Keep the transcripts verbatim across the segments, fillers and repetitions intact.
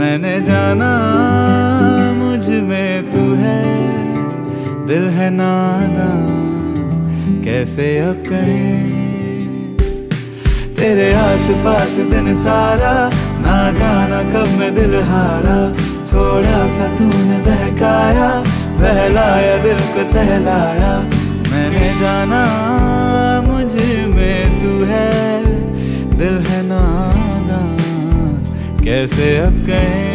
मैंने जाना मुझ में तू है, दिल है नादां कैसे अब कहे। तेरे आस पास दिन सारा, ना जाना कब मैं दिल हारा। थोड़ा सा तूने बहकाया, बहलाया दिल को सहलाया। मैंने जाना मुझ में तू है, दिल है नादां कैसे अब कहे।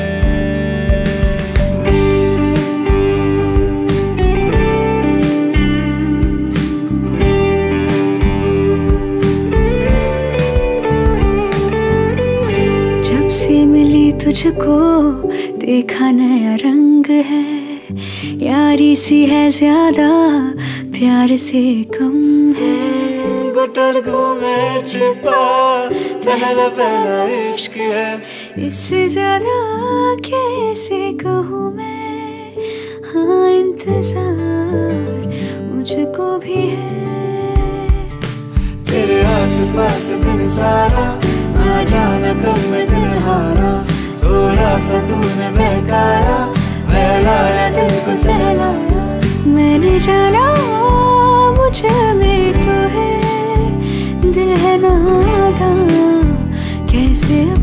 जब से मिली तुझको देखा नया रंग है, यारी सी है ज्यादा प्यार से कम है। गुटर घूमे छिपा पहला पहला इश्क है, इससे ज्यादा कैसे कहूँ मैं। हाँ इंतजार मुझको भी है। तेरे आस पास दिन सारा, ना जाना कब मैं दिल हारा। थोड़ा सा तूने बहकाया, बहलाया दिल को सहलाया। मैंने जाना मुझ में तो है, दिल है नादां कैसे